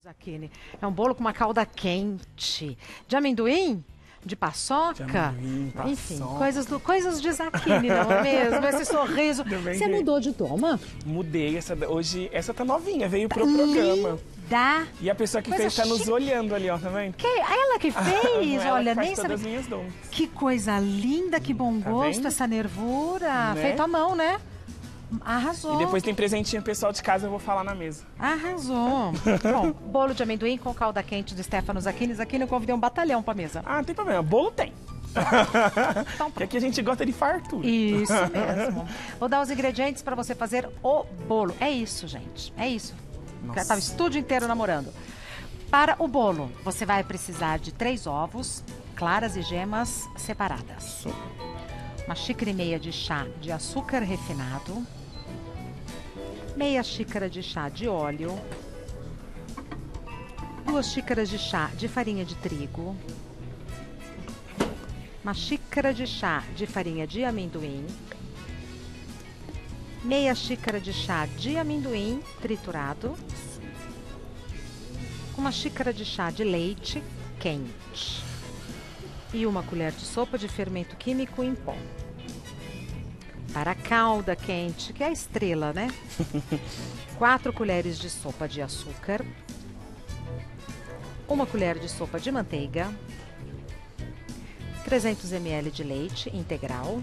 Zaquini. É um bolo com uma calda quente. De amendoim? De paçoca? De amendoim, Enfim, paçoca. coisas de Zaquini, não é mesmo? Esse sorriso. Você mudou de toma? Mudei. Hoje, essa tá novinha, veio pro programa. Dá. E a pessoa que Coisa fez tá nos chique. olhando ali, ó, tá vendo? Ela que fez, Ela olha, que faz nem todas sabe. as minhas dons. Que coisa linda, que bom Tá gosto, vendo? essa nervura. Né? Feito à mão, né? Arrasou. E depois tem presentinho pessoal de casa, eu vou falar na mesa. Arrasou. Bom, bolo de amendoim com calda quente de Stefano Zaquini. Zaquini, eu convidei um batalhão pra mesa. Ah, não tem problema, bolo tem. Então, Porque aqui a gente gosta de fartura. isso mesmo. Vou dar os ingredientes para você fazer o bolo. É isso, gente. É isso. Nossa. Tá o estúdio inteiro namorando. Para o bolo, você vai precisar de 3 ovos, claras e gemas separadas. Uma xícara e meia de chá de açúcar refinado. Meia xícara de chá de óleo. 2 xícaras de chá de farinha de trigo. Uma xícara de chá de farinha de amendoim. Meia xícara de chá de amendoim triturado. Uma xícara de chá de leite quente. E uma colher de sopa de fermento químico em pó. Para a calda quente, que é a estrela, né? 4 colheres de sopa de açúcar. 1 colher de sopa de manteiga. 300 ml de leite integral.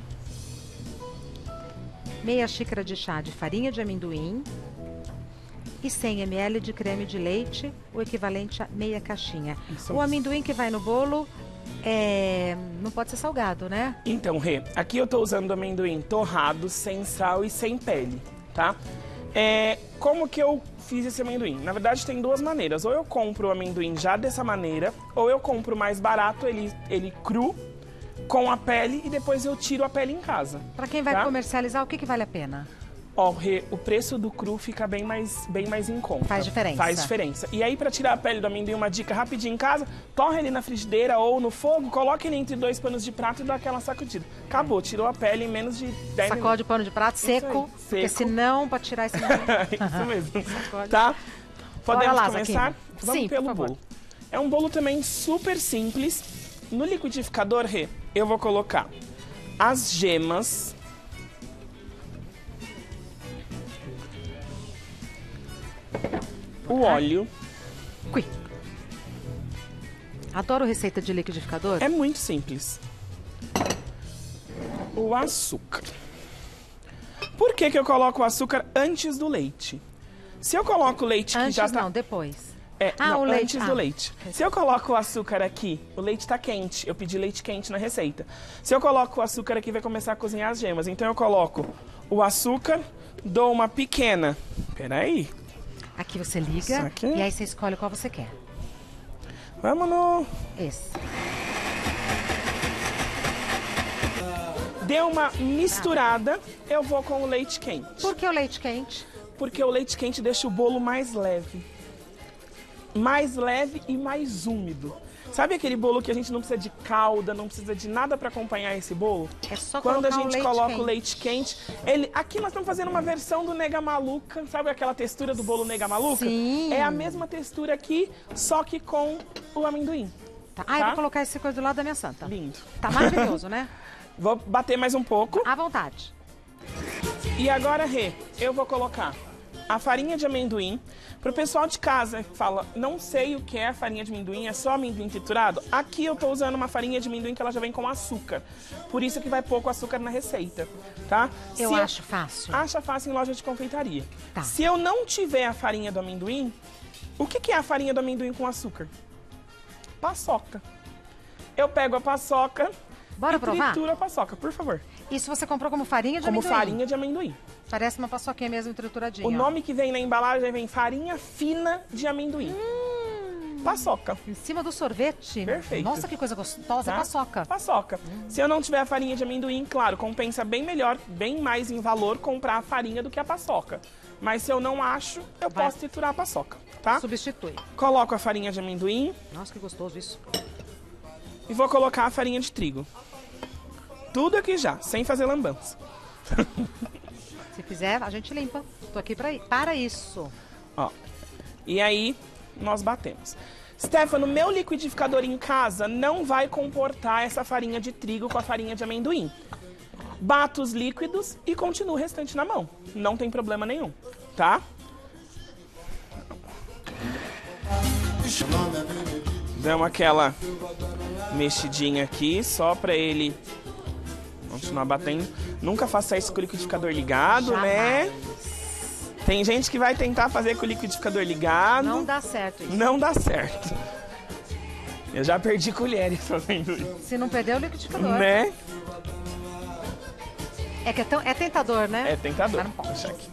Meia xícara de chá de farinha de amendoim. E 100 ml de creme de leite, o equivalente a meia caixinha. Isso. O amendoim que vai no bolo não pode ser salgado, né? Então, Rê, aqui eu tô usando amendoim torrado, sem sal e sem pele, tá? Como que eu fiz esse amendoim? Na verdade, tem 2 maneiras. Ou eu compro o amendoim já dessa maneira, ou eu compro mais barato, ele cru, com a pele, e depois eu tiro a pele em casa. Para quem vai tá? comercializar, o que vale a pena? Ó, Rê, o preço do cru fica bem mais em conta. Faz diferença. Faz diferença. E aí, pra tirar a pele do amendoim, uma dica rapidinho em casa, torre ele na frigideira ou no fogo, coloque ele entre 2 panos de prato e dá aquela sacudida. Acabou, tirou a pele em menos de 10 Sacode minutos. o pano de prato seco, aí, porque seco. senão, para tirar esse amendoim... Isso mesmo. Sacode. Tá? Podemos lá, começar? Zaquini. Vamos Sim, pelo por favor. bolo. É um bolo também super simples. No liquidificador, Rê, eu vou colocar as gemas, o óleo. Cui. Adoro receita de liquidificador. É muito simples. O açúcar. Por que eu coloco o açúcar antes do leite? Se eu coloco o leite que Antes já tá... não, depois. Não, o leite. antes do leite. Se eu coloco o açúcar aqui, o leite tá quente. Eu pedi leite quente na receita. Se eu coloco o açúcar aqui, vai começar a cozinhar as gemas. Então eu coloco o açúcar, dou uma pequena... Peraí. Aqui você liga Isso aqui. e aí você escolhe qual você quer. Vamos no... Esse. Deu uma misturada, eu vou com o leite quente. Por que o leite quente? Porque o leite quente deixa o bolo mais leve. Mais leve e mais úmido. Sabe aquele bolo que a gente não precisa de calda, não precisa de nada para acompanhar esse bolo? É só Quando a colocar o gente leite coloca quente. o leite quente, aqui nós estamos fazendo uma versão do Nega Maluca, sabe aquela textura do bolo Nega Maluca? Sim. É a mesma textura aqui, só que com o amendoim. Tá. Eu vou colocar esse coisa do lado da minha santa. Lindo. Tá maravilhoso, né? Vou bater mais um pouco. À vontade. E agora, Rê, eu vou colocar a farinha de amendoim. Pro pessoal de casa que fala, não sei o que é a farinha de amendoim, é só amendoim triturado. Aqui eu tô usando uma farinha de amendoim que ela já vem com açúcar. Por isso que vai pouco açúcar na receita, tá? Eu acho fácil. Acha fácil em loja de confeitaria. Tá. Se eu não tiver a farinha do amendoim, o que é a farinha do amendoim com açúcar? Paçoca. Eu pego a paçoca Bora e provar? trituro a paçoca, por favor. Isso você comprou como farinha de Como amendoim? farinha de amendoim. Parece uma paçoquinha mesmo trituradinha. O nome que vem na embalagem vem farinha fina de amendoim. Paçoca. Em cima do sorvete. Perfeito. Nossa, que coisa gostosa. Tá? Paçoca. Paçoca. Se eu não tiver a farinha de amendoim, claro, compensa bem melhor, bem mais em valor comprar a farinha do que a paçoca. Mas se eu não acho, eu posso triturar a paçoca, tá? Substitui. Coloco a farinha de amendoim Nossa, que gostoso isso. e vou colocar a farinha de trigo. Tudo aqui já, sem fazer lambança. Se fizer, a gente limpa. Tô aqui para isso. Ó. E aí, nós batemos. Stefano, meu liquidificador em casa não vai comportar essa farinha de trigo com a farinha de amendoim. Bato os líquidos e continuo o restante na mão. Não tem problema nenhum, tá? Damos aquela mexidinha aqui, só pra ele continuar batendo. Nunca faça isso com o liquidificador ligado, né? Tem gente que vai tentar fazer com o liquidificador ligado. Não dá certo isso. Não dá certo. Eu já perdi colheres fazendo isso. Se não perder o liquidificador. Né? É que é tentador, né? É tentador. Mas não pode. Deixa aqui.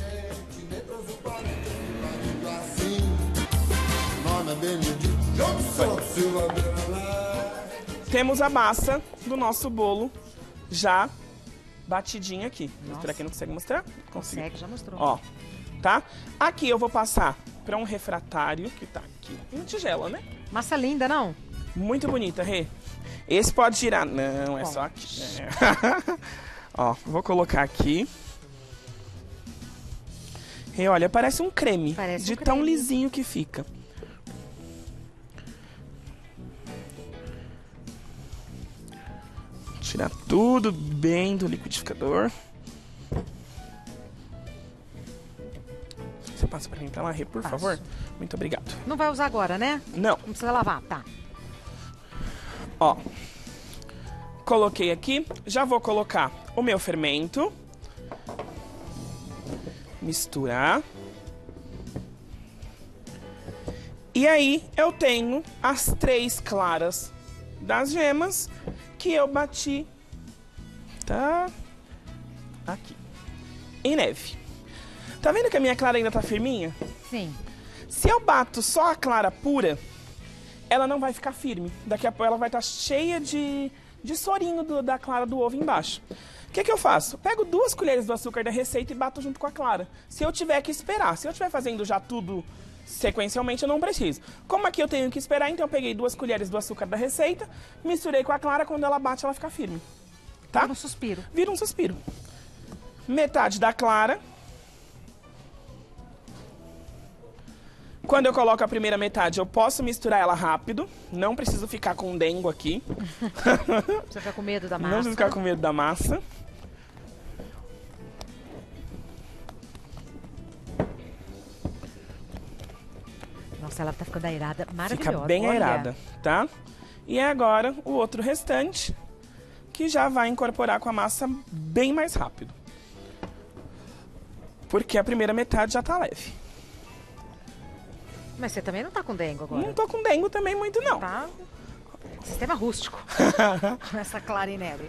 Temos a massa do nosso bolo já batidinha aqui. Será que não consegue mostrar? Consegue, já mostrou. Ó, tá? Aqui eu vou passar para um refratário que tá aqui. Uma tigela, né? Massa linda, não? Muito bonita, Rê. Esse pode girar. Não, é só aqui. É. Ó, vou colocar aqui. Rê, olha, parece um creme. Parece de um tão creme. lisinho que fica. Tirar tudo bem do liquidificador. Você passa pra mim pra lá, Rê, por Passo. favor? Muito obrigado. Não vai usar agora, né? Não. Não precisa lavar, tá. Ó, coloquei aqui. Já vou colocar o meu fermento. Misturar. E aí eu tenho as 3 claras das gemas que eu bati, tá? Aqui. Em neve. Tá vendo que a minha clara ainda tá firminha? Sim. Se eu bato só a clara pura, ela não vai ficar firme. Daqui a pouco ela vai estar cheia de sorinho da clara do ovo embaixo. O que eu faço? Pego 2 colheres do açúcar da receita e bato junto com a clara. Se eu tiver que esperar, se eu estiver fazendo já tudo sequencialmente, eu não preciso. Como aqui eu tenho que esperar, então eu peguei 2 colheres do açúcar da receita, misturei com a clara, quando ela bate, ela fica firme. Tá? Vira um suspiro. Vira um suspiro. Metade da clara. Quando eu coloco a primeira metade, eu posso misturar ela rápido. Não preciso ficar com dengo aqui. Você fica com medo da massa. Não preciso ficar com medo da massa. Nossa, ela tá ficando airada, maravilhosa. Fica bem Olha. airada, tá? E agora o outro restante, que já vai incorporar com a massa bem mais rápido. Porque a primeira metade já tá leve. Mas você também não tá com dengo agora. Não tô com dengo também muito, não. Tá. Sistema rústico. Com essa clara em neve.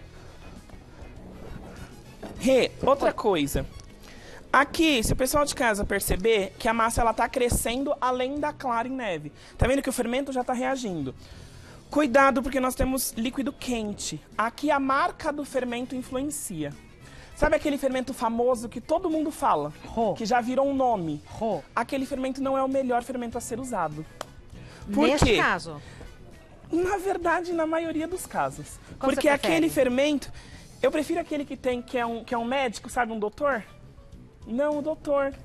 Rê, outra coisa. Aqui, se o pessoal de casa perceber que a massa ela tá crescendo além da clara em neve. Tá vendo que o fermento já tá reagindo. Cuidado, porque nós temos líquido quente. Aqui a marca do fermento influencia. Sabe aquele fermento famoso que todo mundo fala? Rô. Que já virou um nome? Rô. Aquele fermento não é o melhor fermento a ser usado. Por Neste quê? caso. Na verdade, na maioria dos casos. Qual Porque você prefere? aquele fermento, eu prefiro aquele que é um médico, sabe, um doutor? Não, o doutor.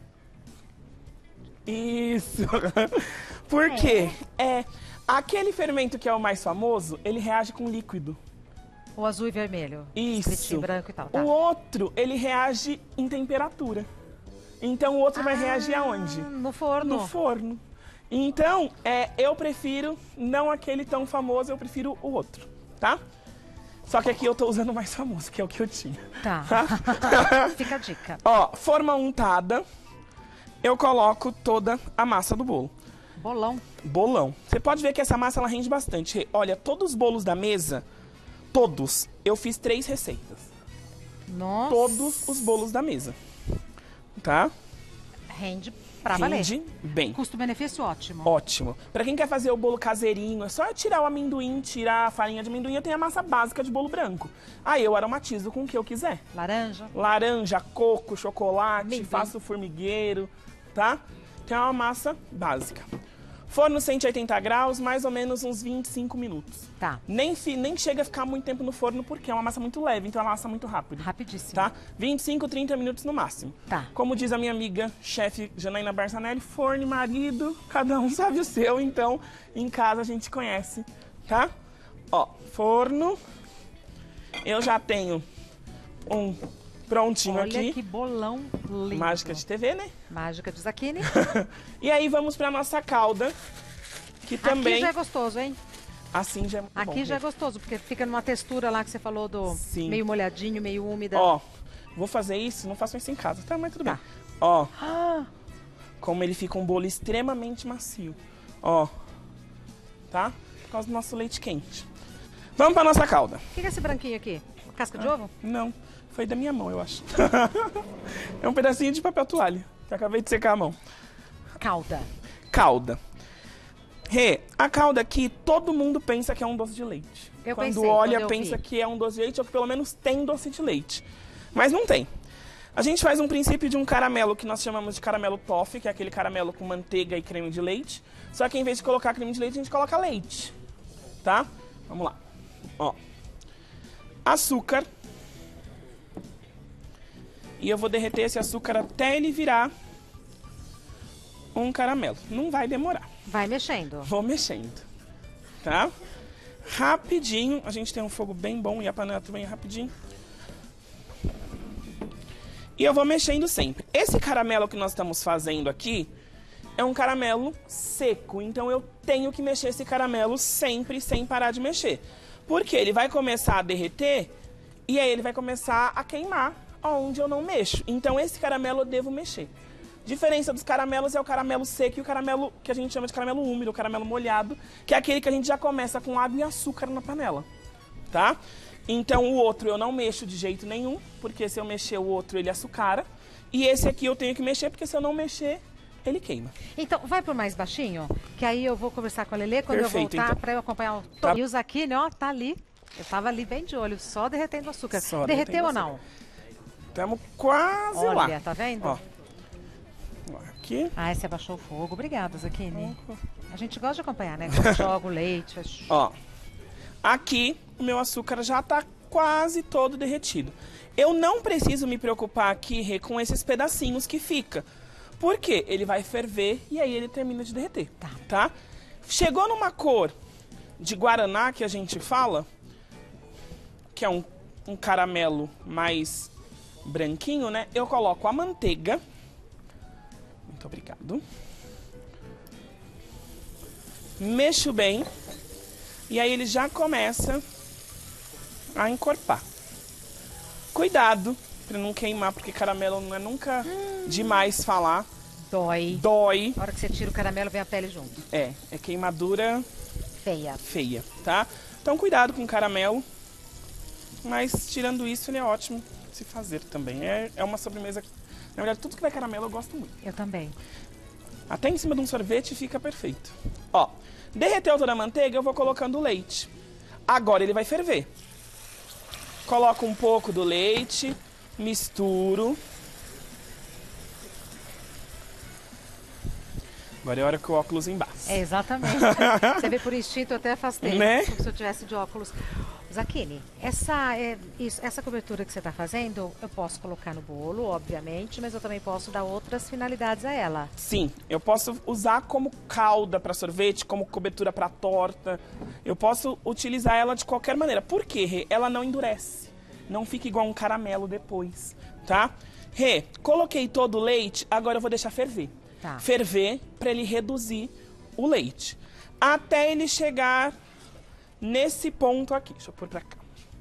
Isso. Por quê? Aquele fermento que é o mais famoso, ele reage com líquido. O azul e vermelho. Isso. Escritinho branco e tal. Tá. O outro, ele reage em temperatura. Então o outro vai reagir aonde? No forno. No forno. Então, eu prefiro não aquele tão famoso, eu prefiro o outro, tá? Só que aqui eu tô usando o mais famoso, que é o que eu tinha. Tá. Fica a dica. Ó, forma untada, eu coloco toda a massa do bolo. Bolão. Bolão. Você pode ver que essa massa, ela rende bastante. Olha, todos os bolos da mesa, todos, eu fiz 3 receitas. Nossa. Todos os bolos da mesa. Tá? Rende pra valer. Rende bem. Custo-benefício ótimo. Ótimo. Pra quem quer fazer o bolo caseirinho, é só tirar o amendoim, tirar a farinha de amendoim. Eu tenho a massa básica de bolo branco. Aí eu aromatizo com o que eu quiser. Laranja. Laranja, coco, chocolate, Amendoim. faço formigueiro, tá? Tem uma massa básica. Forno 180 graus, mais ou menos uns 25 minutos. Tá. Nem chega a ficar muito tempo no forno, porque é uma massa muito leve, então ela assa muito rápido. Rapidíssimo. Tá? 25, 30 minutos no máximo. Tá. Como diz a minha amiga, chefe Janaína Barçanelli, forno e marido, cada um sabe o seu, então em casa a gente conhece, tá? Ó, forno. Eu já tenho um prontinho aqui. Olha que bolão lindo. Mágica de TV, né? Mágica de Zaquini. E aí vamos pra nossa calda, que também... Aqui já é gostoso, hein? Assim já é muito bom. Aqui já é gostoso, porque fica numa textura lá que você falou do Sim. meio molhadinho, meio úmida. Ó, vou fazer isso, não façam isso em casa, tá? Mas tudo Tá. bem. Ó, Ah, como ele fica um bolo extremamente macio. Ó, tá? Por causa do nosso leite quente. Vamos pra nossa calda. o que é esse branquinho aqui? Casca de ovo? Não, foi da minha mão, eu acho. É um pedacinho de papel toalha, que eu acabei de secar a mão. Calda. Calda. Rê, a calda aqui, todo mundo pensa que é um doce de leite. Eu quando pensei, olha, quando eu pensa vi. que é um doce de leite, ou que pelo menos tem doce de leite. Mas não tem. A gente faz um princípio de um caramelo que nós chamamos de caramelo toffee, que é aquele caramelo com manteiga e creme de leite. Só que em vez de colocar creme de leite, a gente coloca leite. Tá? Vamos lá. Ó. Açúcar. E eu vou derreter esse açúcar até ele virar um caramelo. Não vai demorar. Vai mexendo. Vou mexendo, tá? Rapidinho, a gente tem um fogo bem bom e a panela também é rapidinho. E eu vou mexendo sempre. Esse caramelo que nós estamos fazendo aqui é um caramelo seco, então eu tenho que mexer esse caramelo sempre, sem parar de mexer. Porque ele vai começar a derreter e aí ele vai começar a queimar onde eu não mexo. Então esse caramelo eu devo mexer. Diferença dos caramelos é o caramelo seco e o caramelo que a gente chama de caramelo úmido, o caramelo molhado, que é aquele que a gente já começa com água e açúcar na panela, tá? Então o outro eu não mexo de jeito nenhum, porque se eu mexer o outro ele açucara. E esse aqui eu tenho que mexer, porque se eu não mexer, ele queima. Então, vai por mais baixinho, que aí eu vou conversar com a Lelê quando Perfeito, eu voltar, então. pra eu acompanhar o Tá. E o Zaquini, ó, tá ali. Eu tava ali bem de olho, só derretendo o açúcar. Só Derreteu ou derretendo não? Estamos quase lá. Olha, tá vendo? Ó. Aqui. Ah, você abaixou o fogo. Obrigada, Zaquini. A gente gosta de acompanhar, né? Quando joga o leite. Ó. Aqui o meu açúcar já tá quase todo derretido. Eu não preciso me preocupar aqui, Rê, com esses pedacinhos que fica. Por quê? Ele vai ferver e aí ele termina de derreter. Tá? Chegou numa cor de guaraná que a gente fala, que é um caramelo mais branquinho, né? Eu coloco a manteiga. Muito obrigado. Mexo bem. E aí ele já começa a encorpar. Cuidado para não queimar, porque caramelo não é nunca demais falar. Dói. Dói. Na hora que você tira o caramelo, vem a pele junto. É queimadura Feia. feia, tá? Então cuidado com o caramelo. Mas tirando isso, ele é ótimo de se fazer também. É uma sobremesa. Na verdade, tudo que vai caramelo eu gosto muito. Eu também. Até em cima de um sorvete fica perfeito. Ó, derreteu toda a manteiga, eu vou colocando o leite. Agora ele vai ferver. Coloco um pouco do leite, misturo. Agora é a hora que o óculos embaça. É, exatamente. Você vê por instinto, eu até afastei. Né? Como se eu tivesse de óculos. Zaquini, essa cobertura que você está fazendo, eu posso colocar no bolo, obviamente, mas eu também posso dar outras finalidades a ela. Sim, eu posso usar como calda para sorvete, como cobertura para torta. Eu posso utilizar ela de qualquer maneira. Por quê, Rê? Ela não endurece. Não fica igual um caramelo depois, tá? Rê, coloquei todo o leite, agora eu vou deixar ferver. Tá. Ferver para ele reduzir o leite. Até ele chegar nesse ponto aqui. Deixa eu pôr pra cá.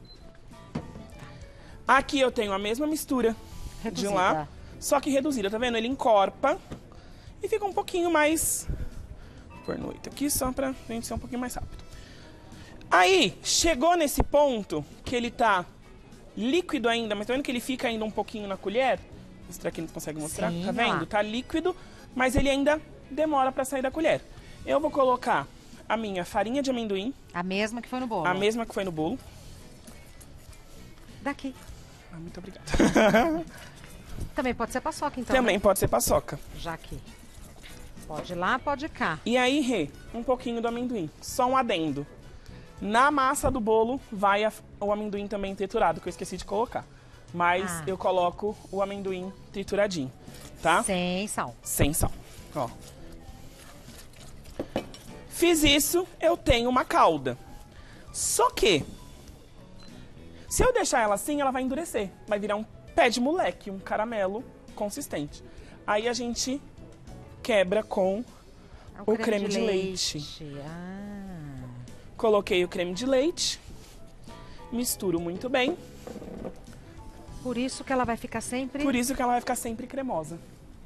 Aqui eu tenho a mesma mistura Reduzida. de lá, só que reduzida, tá vendo? Ele encorpa e fica um pouquinho mais... Vou pôr no 8 aqui só pra gente ser um pouquinho mais rápido. Aí, chegou nesse ponto que ele tá líquido ainda, mas tá vendo que ele fica ainda um pouquinho na colher? Será que ele consegue mostrar? Sim, tá vendo? lá. Tá líquido, mas ele ainda demora pra sair da colher. Eu vou colocar a minha farinha de amendoim, A mesma que foi no bolo. a mesma que foi no bolo. Daqui. Ah, muito obrigada. Também pode ser paçoca, então. Também né? pode ser paçoca. Já que. Pode ir lá, pode ir cá. E aí, Rê, um pouquinho do amendoim. Só um adendo. Na massa do bolo vai o amendoim também triturado, que eu esqueci de colocar. Mas eu coloco o amendoim trituradinho, tá? Sem sal. Sem sal. Ó. Fiz isso, eu tenho uma calda. Só que, se eu deixar ela assim, ela vai endurecer. Vai virar um pé de moleque, um caramelo consistente. Aí a gente quebra com o creme de leite. Coloquei o creme de leite, misturo muito bem. Por isso que ela vai ficar sempre... Por isso que ela vai ficar sempre cremosa.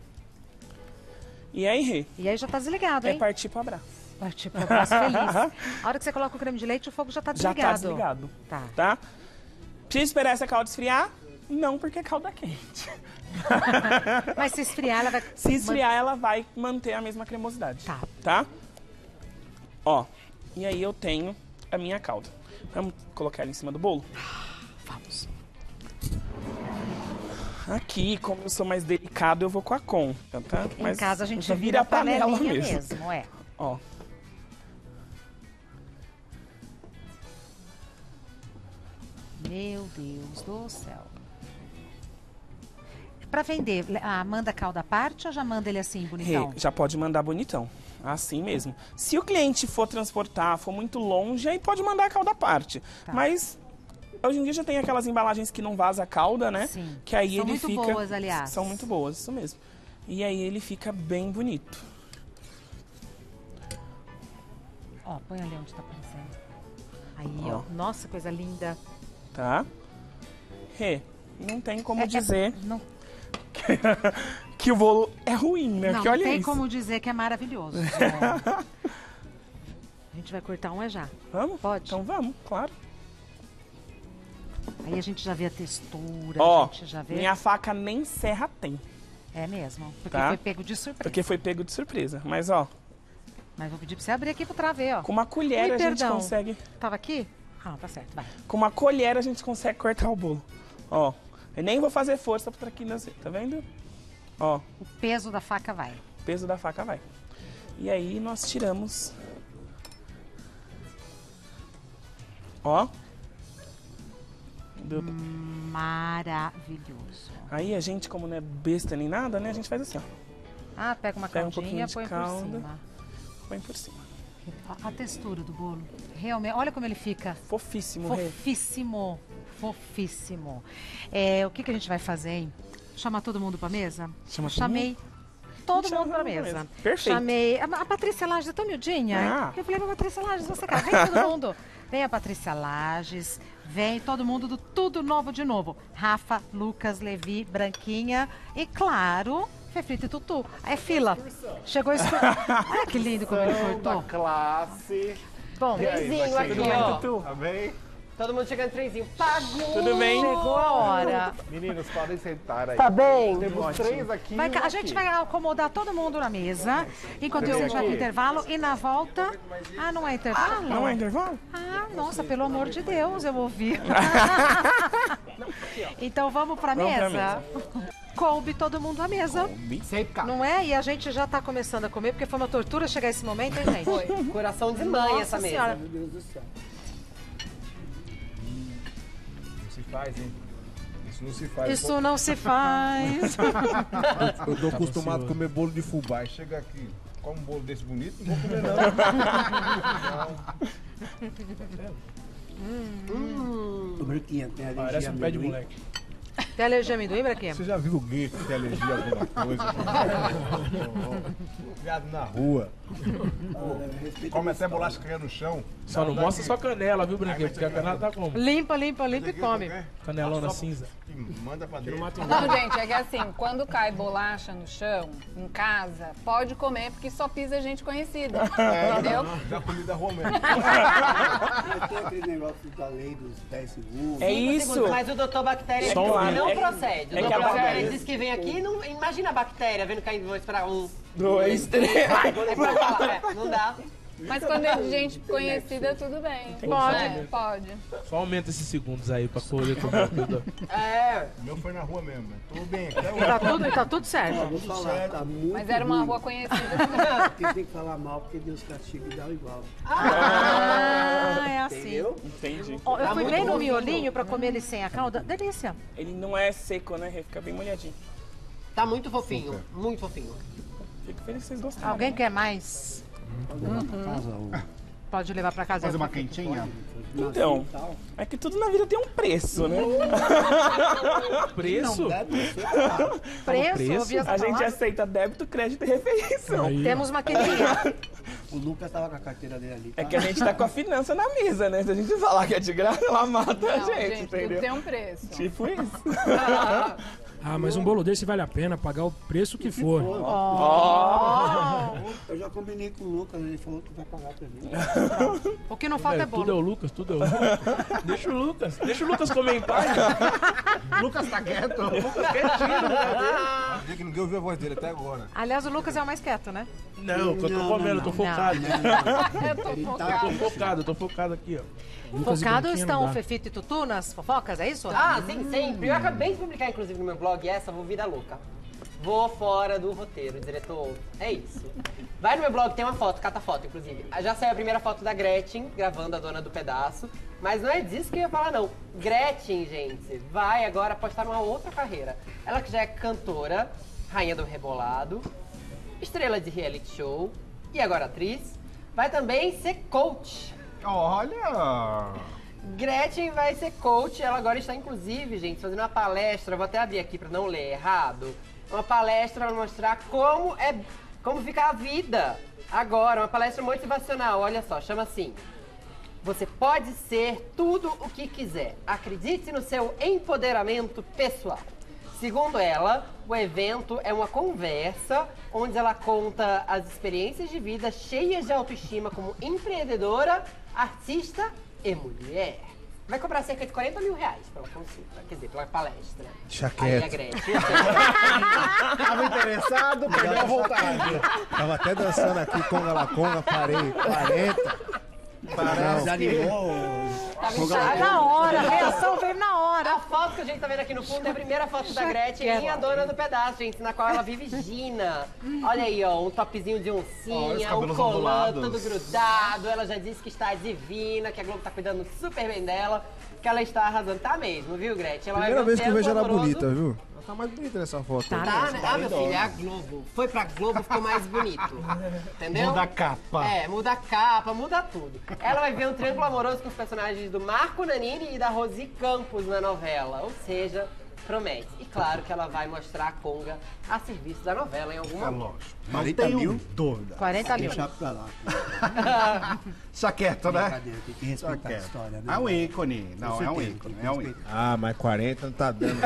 E aí, Rê? E aí já tá desligado, hein? É partir pro abraço. Partir pro abraço feliz. A hora que você coloca o creme de leite, o fogo já tá desligado. Já tá desligado. Tá? Precisa esperar essa calda esfriar? Não, porque a calda é quente. Mas se esfriar, ela vai... Se esfriar, ela vai manter a mesma cremosidade. Tá? Ó, e aí eu tenho a minha calda. Vamos colocar ela em cima do bolo? Vamos. Aqui, como eu sou mais delicado, eu vou com a concha, tá? Em casa a gente vira a panelinha mesmo, é. Ó. Meu Deus do céu. Pra vender, manda calda à parte ou já manda ele assim, bonitão? Já pode mandar bonitão. Assim mesmo. Se o cliente for transportar, for muito longe, aí pode mandar a calda à parte. Tá. Mas hoje em dia já tem aquelas embalagens que não vaza a calda, né? Sim. Que aí São ele muito fica... boas, aliás. São muito boas, isso mesmo. E aí ele fica bem bonito. Ó, põe ali onde tá aparecendo. Aí, ó. Nossa, coisa linda. Tá? Rê, não tem como dizer não... que o bolo é ruim, né? Não, que olha tem isso. como dizer que é maravilhoso. A gente vai cortar um já. Vamos? Pode? Então vamos, claro. Aí a gente já vê a textura, Ó, a gente já vê... minha faca nem serra tem. É mesmo, porque Tá? foi pego de surpresa. Porque foi pego de surpresa. Mas, ó, Mas vou pedir pra você abrir aqui pra ver, ó. com uma colher Ui, a gente perdão. consegue... Tava aqui? Ah, tá certo, vai. Com uma colher a gente consegue cortar o bolo. Ó, eu nem vou fazer força pra aqui nascer, tá vendo? Ó, O peso da faca vai. o peso da faca vai. E aí nós tiramos. Ó. Maravilhoso. Aí a gente, como não é besta nem nada, né? A gente faz assim, ó. Ah, pega uma Pega um caldinha, pouquinho de põe por calda. cima. Põe por cima. A textura do bolo, realmente, olha como ele fica. Fofíssimo, Rê. Fofíssimo, fofíssimo. É, o que, que a gente vai fazer, hein? Chamar todo mundo pra mesa? Chama todo Chamei todo Chama mundo pra todo mundo pra mesa. mesa. Perfeito. Chamei a Patrícia Lages, é tão miudinha. Ah. Eu falei pra Patrícia Lages, você quer? Vem todo mundo. Vem a Patrícia Lages, vem todo mundo do Tudo Novo de Novo. Rafa, Lucas, Levi, Branquinha e, claro, Fefrito e Tutu. É fila. Chegou isso. Olha que lindo como ele cortou. Classe. Bom, Trenzinho aqui, Tudo bem, ó. Tutu? Tá bem? Todo mundo chegando trenzinho. Pagou! Tudo bem? chegou a hora. Meninos, podem sentar aí. Tá bem? Temos três aqui. Vai, e um a gente aqui. vai acomodar todo mundo na mesa, enquanto a gente vai pro intervalo e na volta... Ah, não é intervalo? Não é intervalo? Ah, nossa, pelo amor de Deus, eu ouvi. Então vamos pra Vamos pra mesa? Coube todo mundo à mesa, Sempre cá. não é? E a gente já tá começando a comer, porque foi uma tortura chegar esse momento, hein, gente? Foi. Coração de mãe Nossa essa mesa. Senhora. Meu Deus do céu. Não se faz, hein? Isso não se faz. Isso não se faz. Eu tô acostumado a comer bolo de fubá. Chega aqui, come um bolo desse bonito, não vou comer não. Branquinha, tem alergia Parece um pé de amendoim. moleque. Tem alergia a amendoim, Braquinha? Você já viu o gay que tem alergia a alguma coisa? Viado na rua. Come até bolacha cair no chão. Só não mostra sua canela, viu, Branquinho? Porque a canela tá como? Limpa, limpa, limpa e come. Canelona cinza. E manda pra dentro. Não, gente, é que assim, quando cai bolacha no chão, em casa, pode comer, porque só pisa gente conhecida. Entendeu? Já comi da rua mesmo. Mas tem aquele negócio da lei dos 10 segundos. É isso. Mas o doutor Bactéria Só diz lá, que não é- procede. O é que doutor a Bactéria bactéria- diz que vem aqui e não... Imagina a bactéria vendo cair, vou esperar 1, 2, 3. vai, vou falar. Não dá. Mas quando é de gente conhecida, tudo bem. Pode. Pode. Só aumenta esses segundos aí pra poder tomar tudo. É. O meu foi na rua mesmo, né? Tudo bem. Até Tá tudo certo. Vou falar, tá muito Mas era uma ruim. rua conhecida. Porque tem que falar mal, porque Deus castiga e dá igual. Ah, é assim. Entendeu? Entendi. Ó, eu Tá fui muito bem no gostoso. miolinho pra comer ele sem a calda. Delícia. Ele não é seco, né? Ele fica bem molhadinho. Tá muito fofinho, muito fofinho. Fico feliz que vocês gostaram. Alguém quer mais? Pode levar pra casa. fazer uma quentinha? Então, é que tudo na vida tem um preço, né? Preço? Preço? Ouvi essa A gente palavra? aceita débito, crédito e refeição. Aí, Temos uma queridinha. O Lucas tava com a carteira dele ali. É que a gente tá com a finança na mesa, né? Se a gente falar que é de graça, ela mata a Não, gente, gente, entendeu? tudo tem um preço. Tipo isso. Ah, mas um bolo desse vale a pena pagar o preço que for. Eu já combinei com o Lucas, ele falou que vai pagar pra mim. O que não falta é tudo é o bolo. Lucas, tudo é o Lucas. Deixa o Lucas comer em paz. Lucas tá quieto. Diga que ninguém ouviu a voz dele até agora. Aliás, o Lucas é o mais quieto, né? Não, que eu tô comendo, eu tô focado. Eu tô focada. Eu tô focado aqui, ó. Lucas e Focado Branquinha estão não o dá. Fefito e Tutu nas fofocas, é isso? Ah, sim, sempre. Eu acabei de publicar, inclusive, no meu blog essa, vou vida louca. Vou fora do roteiro, diretor. É isso. Vai no meu blog, tem uma foto, cata foto, inclusive. Já saiu a primeira foto da Gretchen, gravando a Dona do Pedaço. Mas não é disso que eu ia falar, não. Gretchen, gente, vai agora apostar numa outra carreira. Ela que já é cantora, rainha do rebolado, estrela de reality show e agora atriz. Vai também ser coach. Olha! Gretchen vai ser coach, ela agora está inclusive, gente, fazendo uma palestra, vou até abrir aqui para não ler errado, uma palestra para mostrar como fica a vida agora, uma palestra motivacional, olha só, chama assim: você pode ser tudo o que quiser, acredite no seu empoderamento pessoal. Segundo ela, o evento é uma conversa onde ela conta as experiências de vida cheias de autoestima como empreendedora, artista e mulher. Vai cobrar cerca de 40 mil reais pela consulta, quer dizer, pela palestra. Deixa Aí a quieto. Gretchen. Tava interessado, perdeu a vontade. Tava até dançando aqui, conga la conga, parei, 40. Desanimou. Ah, na hora, a reação veio na hora. A foto que a gente tá vendo aqui no fundo é a primeira foto da Gretchen, minha dona do pedaço, gente, na qual ela vive Gina. Olha aí, ó, um topzinho de Olha os oncinha, um cabelos colã ondulados. todo grudado. Ela já disse que está divina, que a Globo tá cuidando super bem dela, que ela está arrasando. Tá mesmo, viu, Gretchen? Ela vai Primeira ver um vez que eu vejo ela triângulo bonita, amoroso. viu? Ela tá mais bonita nessa foto. Tá. Tá, né? Ah, meu filho, é a Globo. Foi pra Globo, ficou mais bonito. Entendeu? Muda a capa. É, muda a capa, muda tudo. Ela vai ver um triângulo amoroso com os personagens do Marco Nanini e da Rosi Campos na novela. Ou seja, promete. E claro que ela vai mostrar a conga a serviço da novela em algum É momento. lógico. Não 40 tenho mil? dúvida. 40 mil. Deixa pra lá. Deixa quieto, né? Brincadeira, tem que Deixa respeitar a quieto. história, né? É um ícone. Não, Você é um tem, ícone. tem que É um respeitar. ícone. Ah, mas 40 não tá dando.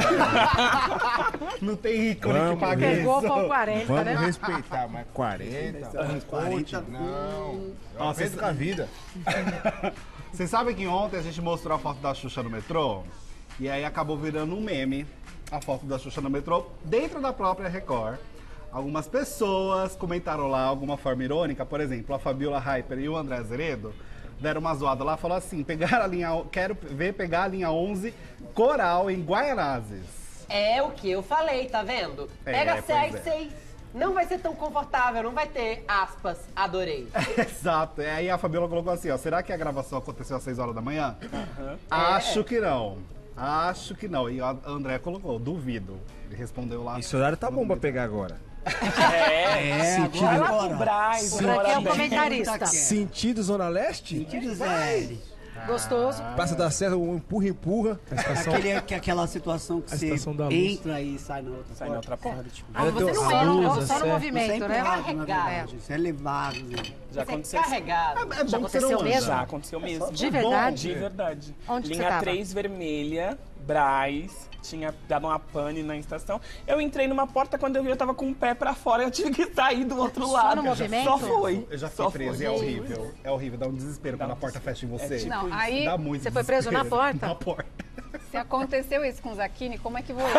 Não tem ícone que Vamos, pague Pegou isso. com 40, Vamos né? respeitar, mas 40. Uns 40. Não. Nossa, Nossa, com a vida. Vocês sabem que ontem a gente mostrou a foto da Xuxa no metrô? E aí acabou virando um meme a foto da Xuxa no metrô dentro da própria Record. Algumas pessoas comentaram lá alguma forma irônica, por exemplo, a Fabiola Hyper e o André Azeredo deram uma zoada lá, falou assim: pegar a linha, quero ver pegar a linha 11 Coral em Guaianazes. É o que eu falei, tá vendo? É, Pega pois 6. Não vai ser tão confortável, não vai ter aspas, adorei. Exato. E aí a Fabiola colocou assim, ó: será que a gravação aconteceu às 6 horas da manhã? Acho que não. Acho que não. E o André colocou: duvido. Ele respondeu lá. Esse horário tá bom pra pegar agora. Vai lá pro Brás, O Branquinho é o bem. comentarista. Sentido Zona Leste? Sentido zero. Gostoso. Praça da Serra, um empurra-empurra. Aquela situação que A você estação da luz. entra e sai na outra Sai na outra porta. Tipo, Ah, você não a é, luz, não, a só no certo. você é movimento, né? empurrado, na Carregado. verdade. Você é levado. Né? Já Você é aconteceu. carregado. É bom Já que você aconteceu não anda. mesmo? Já aconteceu mesmo. De verdade? De verdade. Onde que você Linha tava? 3 vermelha, Brás, tinha dado uma pane na estação. Eu entrei numa porta, quando eu vi, eu tava com o pé pra fora, eu tive que sair do outro Só lado. no movimento? Só foi. Eu já Só fui preso, foi. é horrível. É horrível, dá um desespero quando a porta fecha em você. tipo Não, aí Dá muito Você foi preso na desespero. porta? Na porta. Se aconteceu isso com o Zaquini, como é que vou eu?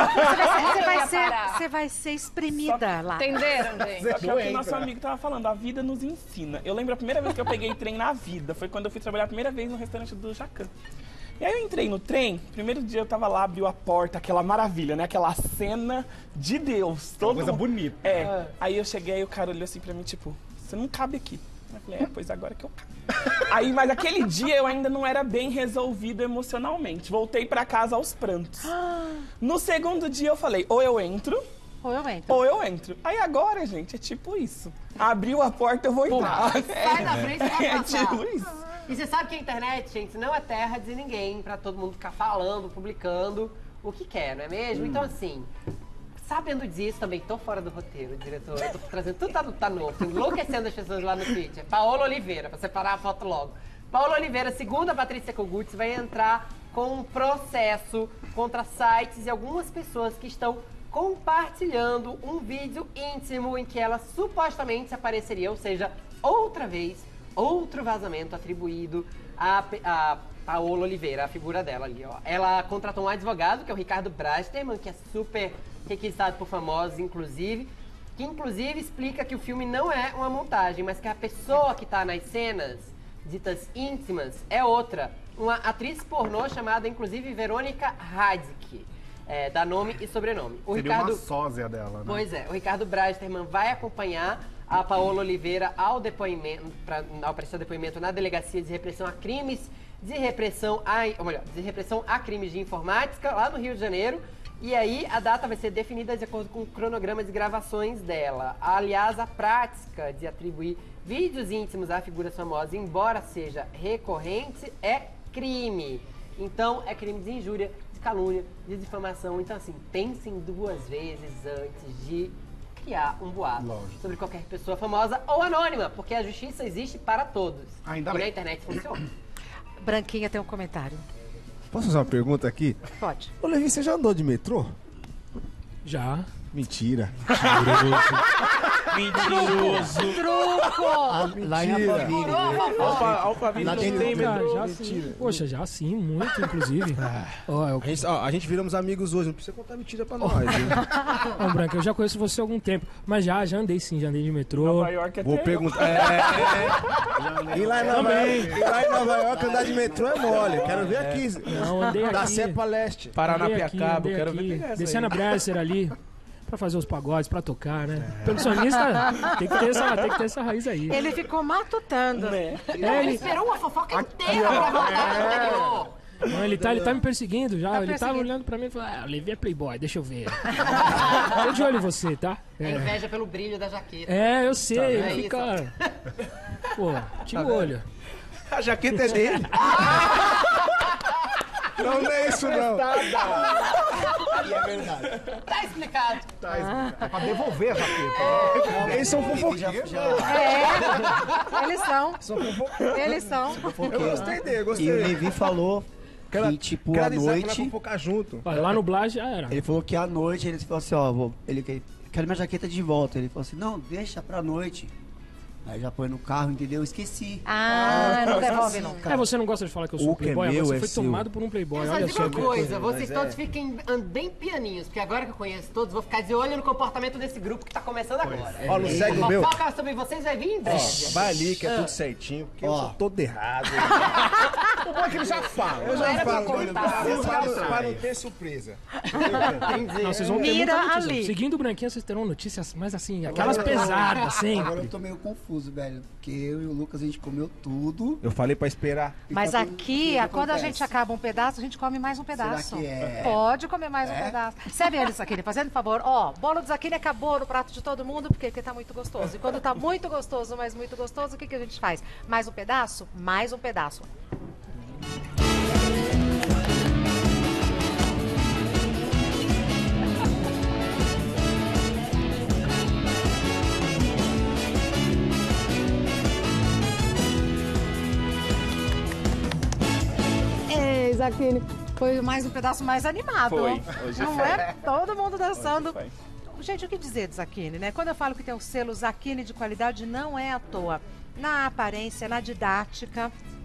Você vai ser espremida lá. Entenderam, gente? Só que é o que o nosso amigo tava falando, a vida nos ensina. Eu lembro a primeira vez que eu peguei trem na vida, foi quando eu fui trabalhar a primeira vez no restaurante do Jacan. E aí eu entrei no trem, primeiro dia eu tava lá, abriu a porta, aquela maravilha, né? Aquela cena de Deus. Uma coisa bonita. É. Aí eu cheguei e o cara olhou assim pra mim, tipo, você não cabe aqui. Eu falei, pois agora que eu cabe. Aí, mas aquele dia eu ainda não era bem resolvido emocionalmente. Voltei pra casa aos prantos. No segundo dia eu falei, ou eu entro, ou eu entro. Aí agora, gente, é tipo isso. Abriu a porta, eu vou entrar. Sai da frente e vai É passar. tipo isso. E você sabe que a internet, gente, não é terra de ninguém pra todo mundo ficar falando, publicando o que quer, não é mesmo? Então, assim, sabendo disso, também tô fora do roteiro, diretor. Eu tô trazendo tudo tá novo, tô enlouquecendo as pessoas lá no Twitter. Paola Oliveira, pra separar a foto logo. Paola Oliveira, segundo a Patrícia Kogut, vai entrar com um processo contra sites e algumas pessoas que estão compartilhando um vídeo íntimo em que ela supostamente apareceria, ou seja, outra vez, outro vazamento atribuído a Paola Oliveira, a figura dela ali, ó. Ela contratou um advogado, que é o Ricardo Brasterman, que é super requisitado por famosos, inclusive, que inclusive explica que o filme não é uma montagem, mas que a pessoa que tá nas cenas ditas íntimas é outra. Uma atriz pornô chamada, inclusive, Verônica Radic. Dá nome e sobrenome. Seria uma sósia dela, né? Pois é, o Ricardo Brasterman vai acompanhar a Paola Oliveira ao depoimento, ao prestar depoimento na Delegacia de Repressão a Crimes, de repressão a crimes de informática, lá no Rio de Janeiro. E aí a data vai ser definida de acordo com o cronograma de gravações dela. Aliás, a prática de atribuir vídeos íntimos a figuras famosas, embora seja recorrente, é crime. Então, é crime de injúria, de calúnia, de difamação. Então, assim, pensem duas vezes antes de criar um boato sobre qualquer pessoa famosa ou anônima, porque a justiça existe para todos. Ainda e bem. na internet funciona. Branquinha tem um comentário. Posso fazer uma pergunta aqui? Pode. Ô, Levi, você já andou de metrô? Já. Mentira. Mentiroso. Lá em Alphaville. Alphaville Lá não tem tem Cara, metrô. já sim. Poxa, já sim, muito, inclusive. Ó, A gente viramos amigos hoje, não precisa contar mentira pra nós. Viu? Ô, Branca, eu já conheço você há algum tempo, mas já andei sim, já andei de metrô. Nova York é Vou perguntar. E lá em Nova York andar de metrô é mole. Quero ver aqui. Não, andei aqui. Da Cepa Leste. Paranapiacaba, eu quero aqui, ver pegar essa descendo a aí. Bresser ali, pra fazer os pagodes, pra tocar, né? Percussionista tem que ter essa raiz aí. Ele ficou matutando. Ele esperou uma fofoca inteira pra voltar no anterior. Não, ele tá me perseguindo já. Tá Ele tava perseguindo. olhando pra mim e falou: Levi é playboy, deixa eu ver. Tô de olho em você, tá? É inveja pelo brilho da jaqueta. Eu sei, É ele isso. fica. Pô, tira o olho. A jaqueta é dele. Não é isso, não. E é verdade. Tá explicado. É pra devolver a jaqueta. Eles são fofoqueiros. Eles são. Eles são. Eu gostei dele, E o gostei. Levi falou que, tipo, à noite... Vai fofocar junto. Olha, lá no Blas já era. Ele falou que à noite ele falou assim, ó, quero minha jaqueta de volta. Ele falou assim, não, deixa pra noite. Aí já põe no carro, entendeu? Esqueci. Não devolve nunca. Você não gosta de falar que eu sou O que é playboy? meu Você é foi seu. tomado por um playboy. Eu só Olha digo só uma que coisa, vocês mas todos fiquem bem pianinhos, porque agora que eu conheço todos, vou ficar de olho no comportamento desse grupo que tá começando agora. Ó, não segue o A meu. fofoca sobre vocês vai vir em breve. Vai ali, que é tudo certinho, porque eu Ó. sou todo errado. O bom é que ele já fala. Eu já era pra falo. contar. Pra não ter surpresa. Não, vocês vão ter Mira muita notícia. ali. Seguindo o Branquinho, vocês terão notícias mais assim, aquelas pesadas Agora sempre. eu tô meio confuso, velho. Porque eu e o Lucas, a gente comeu tudo. Eu falei pra esperar. Mas Enquanto aqui, tudo quando a acontece. gente acaba um pedaço, a gente come mais um pedaço. Será que é? Pode comer mais um pedaço. Você vê eles aqui, fazendo favor. Ó, bolo do Zaquini acabou no prato de todo mundo, porque tá muito gostoso. E quando tá muito gostoso, mas muito gostoso, o que a gente faz? Mais um pedaço? Mais um pedaço. Ei, Zaquini, foi mais um pedaço mais animado. Foi. Hoje Não foi. é? Todo mundo dançando. Foi. Gente, o que dizer do Zaquini, né? Quando eu falo que tem um selo Zaquini de qualidade, não é à toa. Na aparência, na didática,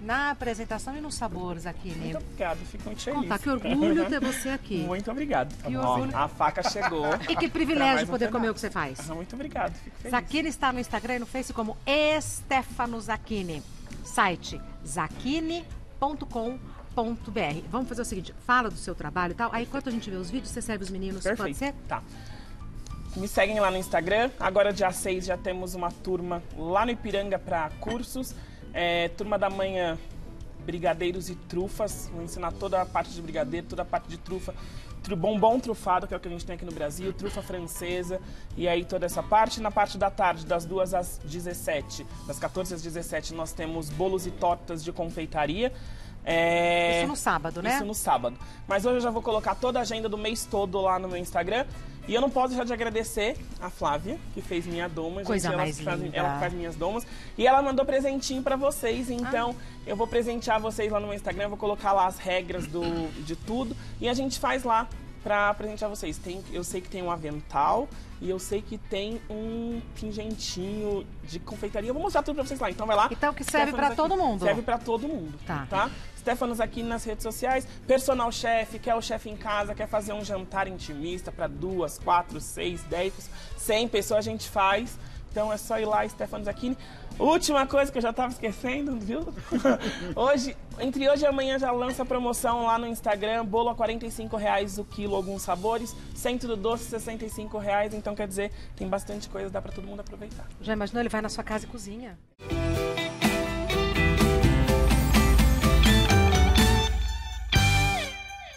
na apresentação e nos sabores aqui, né? Muito obrigado, fico muito feliz. Conta, que orgulho ter você aqui. Muito obrigado. Que Ó, orgulho. a faca chegou. E que Pra privilégio mais um poder comer pedaço. o que você faz. Muito obrigado, fico feliz. Zacchini está no Instagram e no Face como Stefano Zacchini. Site zacchini.com.br. Vamos fazer o seguinte, fala do seu trabalho e tal. Aí enquanto a gente vê os vídeos, você serve os meninos, Perfeito. pode ser? Tá. Me seguem lá no Instagram. Agora, dia 6, já temos uma turma lá no Ipiranga para cursos. Turma da manhã, brigadeiros e trufas. Vou ensinar toda a parte de brigadeiro, toda a parte de trufa. Bombom trufado, que é o que a gente tem aqui no Brasil, trufa francesa, e aí toda essa parte. Na parte da tarde, das 2 às 17, das 14 às 17, nós temos bolos e tortas de confeitaria. Isso no sábado, né? Isso no sábado. Mas hoje eu já vou colocar toda a agenda do mês todo lá no meu Instagram. E eu não posso deixar de agradecer a Flávia, que fez minha doma. Coisa ela mais faz, linda. ela faz minhas domas. E ela mandou presentinho pra vocês. Então, eu vou presentear vocês lá no meu Instagram. Eu vou colocar lá as regras de tudo. E a gente faz lá pra presentear vocês. Eu sei que tem um avental. E eu sei que tem um pingentinho de confeitaria. Eu vou mostrar tudo pra vocês lá. Então vai lá. Então que serve Stefanos pra todo aqui. mundo. Serve pra todo mundo. Tá. Stefanos aqui nas redes sociais. Personal chef, quer o chefe em casa, quer fazer um jantar intimista para 2, 4, 6, 10, 100 pessoas a gente faz. Então é só ir lá, Stefanos Zacchini. Última coisa que eu já tava esquecendo, viu? Entre hoje e amanhã já lança a promoção lá no Instagram. Bolo a R$45 o quilo, alguns sabores. Centro do doce, R$65. Então quer dizer, tem bastante coisa, dá para todo mundo aproveitar. Já imaginou? Ele vai na sua casa e cozinha.